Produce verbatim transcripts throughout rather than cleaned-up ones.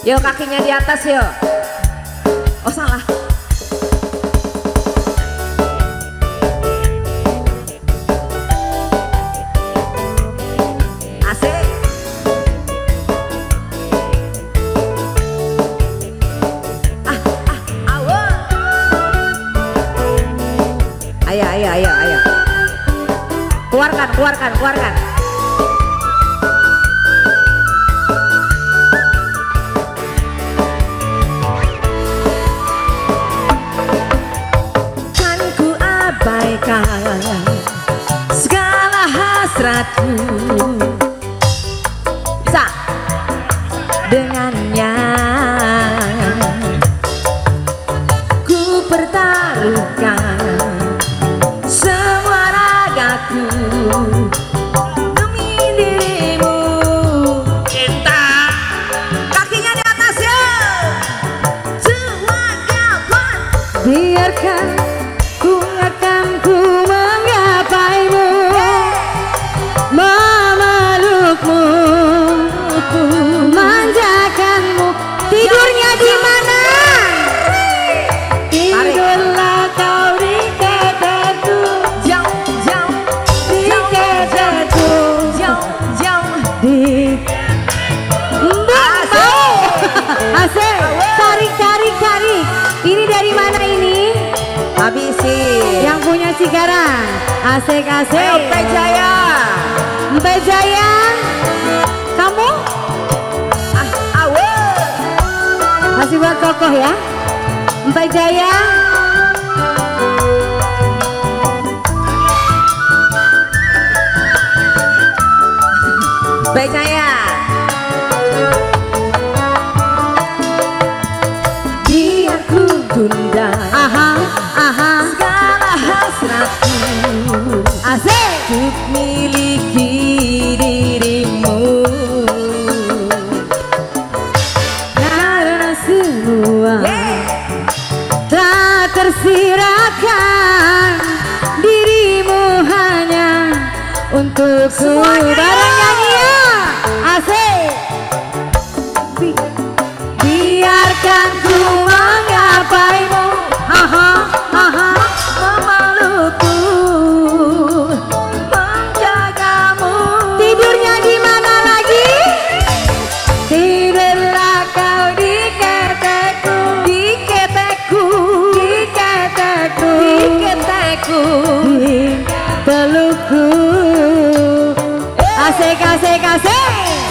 Yo kakinya di atas yo. Oh salah. Asik. Ah ah awo. Ayo ayo ayo ayo. Keluarkan keluarkan keluarkan. Segala hasratku bisa dengannya, ku pertaruhkan semua ragaku demi dirimu. Kita kakinya di atas ya, semuanya kuat. Biarkan ku akan ku menggapaimu, memelukmu, manjakanmu. Tidurnya di mana? Tidurlah kau di ketekku, jauh jauh di ketekku, jauh jauh di. Asik, tarik tarik tarik. Ini dari mana ini? Habisi yang punya Cikarang. Asik asik. Ayo Mpe Jaya. Mpe Jaya, kamu? Ah, awe. Masih buat kokoh ya, Mpe Jaya. Mpe Jaya. Biar ku tunda. Aha. Aha. Segala hasratku, asik, untuk miliki dirimu, karena semua yeah. telah tersirahkan, dirimu hanya untukku. Bareng nyanyi ya, asik. Bi biarkan ku menggapaimu, aha. Aha, memelukku, menjagamu. Tidurnya di mana lagi? Tidurlah kau di ketekku, di ketekku, di ketekku, di ketekku, di pelukku. Asik, asik, asik.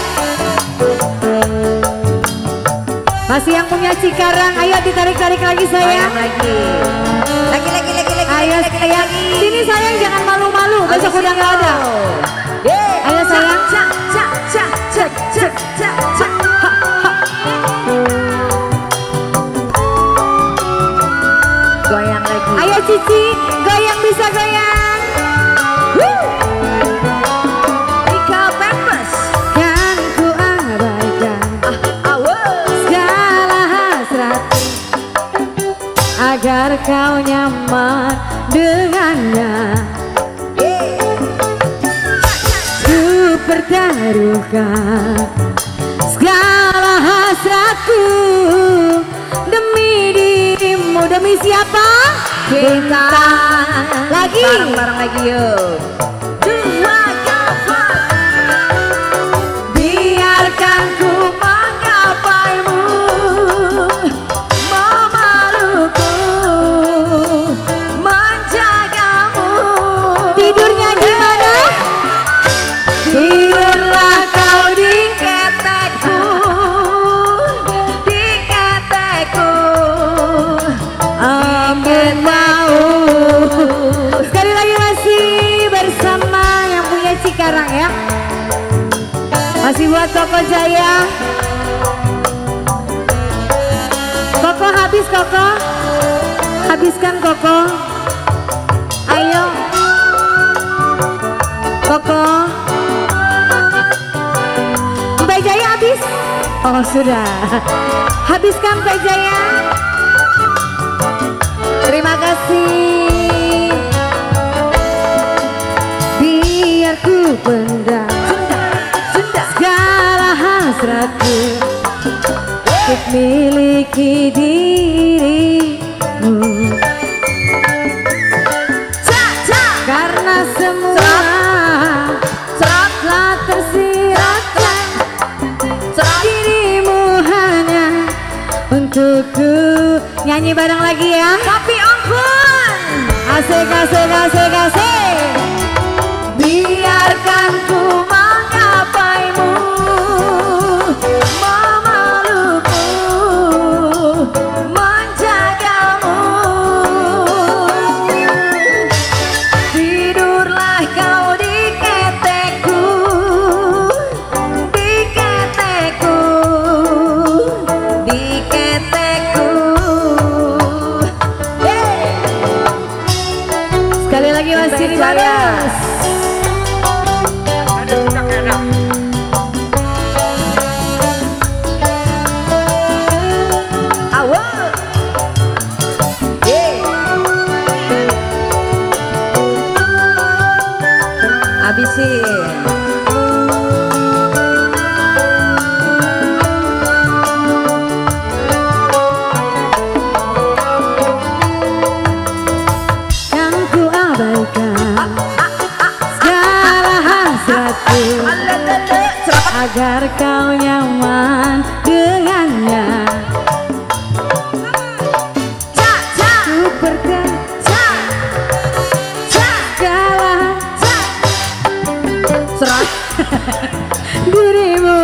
Masih yang punya Cikarang, ayo ditarik-tarik lagi sayang. Lagi. Lagi lagi lagi lagi. Ayo lagi, sayang. Lagi. Sini sayang, jangan malu-malu. Besok udah nggak ada. Yeah. Ayo sayang. Cak cak cak cak cak cak cak. Goyang lagi. Ayo Cici, goyang bisa goyang. Woo. Ika Pempes. Kan ku abaikan ah, segala hasrat agar kau nyaman dengannya. Ku pertaruhkan segala hasratku demi dirimu. Demi siapa? Kita. Lagi bareng-bareng lagi yuk. Dua kapan biarkan ku menggapaimu, memelukku, menjagamu. Tidurnya di mana? Tidurlah kau di ketekku, di ketekku. Amin mau. Sekali lagi masih bersama yang punya Cikarang ya. Masih buat Koko Jaya. Koko habis Koko. Habiskan Koko. Ayo Koko. Mpe Jaya habis. Oh sudah. Habiskan Mpe Jaya. Terima kasih. Biar ku pendam segala hasratku miliki dirimu. Cak, cak. Karena semua telah tersiratkan dirimu hanya untukku. Nyanyi bareng lagi ya. Tapi ampun. Asik, asik, asik, asik. Biarkan ku menggapaimu, memelukmu, menjagamu. Tidurlah kau di ketekku, di ketekku, di ketekku. Hey. Sekali lagi Mas Cini Bagus. Habisin. Kan ku abaikan segala hasratku agar kau nyaman dengannya. Ku percaya segala dirimu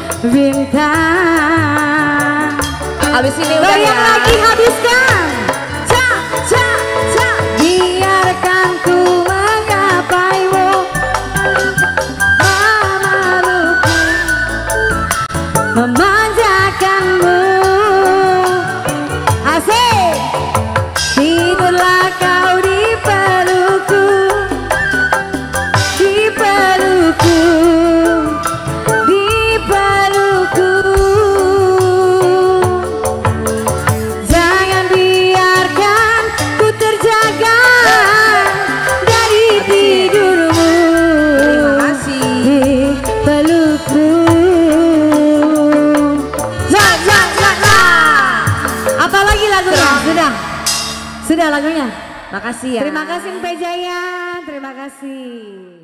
bintang. Habis ini udah ya. Lagi habiskan. Cak, cak, cak. Biarkan ku menggapaimu, memelukmu, memanjakanmu. Asik. Tidurlah kau di pelukku, di pelukku, di pelukku. Jangan biarkan ku terjaga dari tidurmu. Terima kasih. Di pelukku. Ya, ya, ya, ya. Apalagi lagunya? Sudah, sudah lagunya. Makasih ya. Terima kasih Mpe Jaya. Terima kasih.